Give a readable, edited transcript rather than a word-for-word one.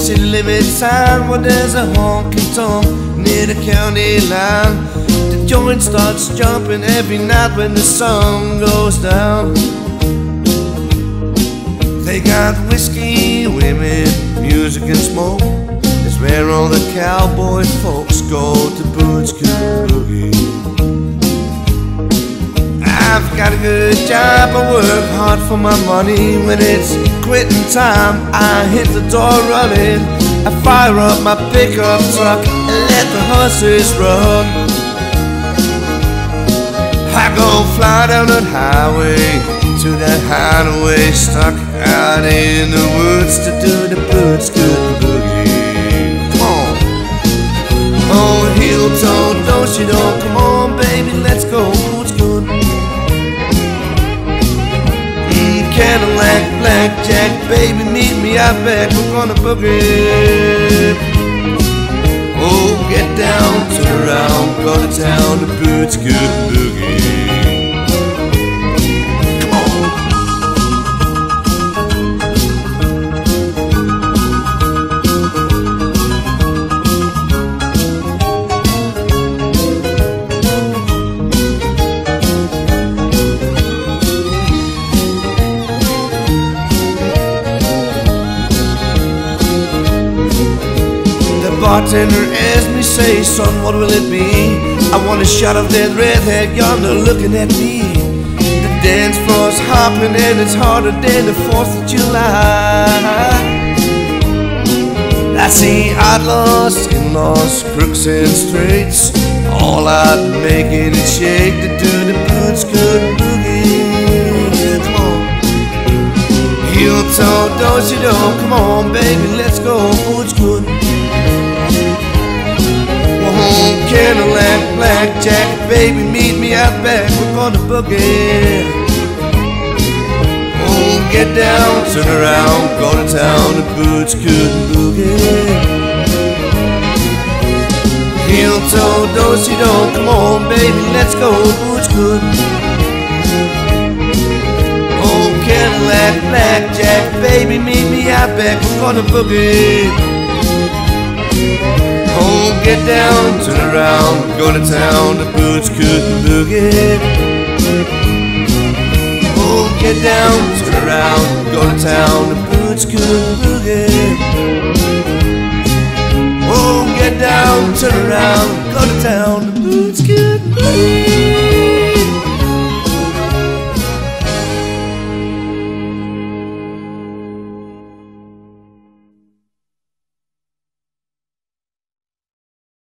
city limit town where there's a honky tonk near the county line. The joint starts jumping every night when the sun goes down. They got whiskey, women, music and smoke. It's where all the cowboy folks go to Boots Good Boogie. I've got a good job, I work hard for my money. When it's quitting time, I hit the door running. I fire up my pickup truck and let the horses run. I go fly down that highway to that hideaway, stuck out in the woods to do the Boots Good Boogie. Come on. Oh, heel toe, don't you know? Come on, baby, let's go Boots Good. Cadillac, blackjack, baby, meet me out back, we're gonna boogie. Oh, get down, turn around, go to town, the Boots Good Boogie. Bartender asked me, say, son, what will it be? I want a shot of that redhead yonder looking at me. The dance floor's hopping and it's harder than the 4th of July. I see outlaws, in-laws, crooks and straights, all out making it shake to do the Boots Good Boogie. Come on. Heel toe, don't you know? Come on, baby, let's go Boots Good. Cadillac, blackjack, baby, meet me out back, we're gonna boogie. Oh, get down, turn around, go to town, the Boots Good Boogie. Heel toe, do-si-do, come on, baby, let's go Boots Good. Oh, Cadillac, blackjack, baby, meet me out back, we're gonna boogie. Oh, get down, turn around, go to town, the Boots Good Boogie. Oh, get down, turn around, go to town, the Boots Good Boogie. Oh, get down, turn around, go to town, the Boots Good Boogie.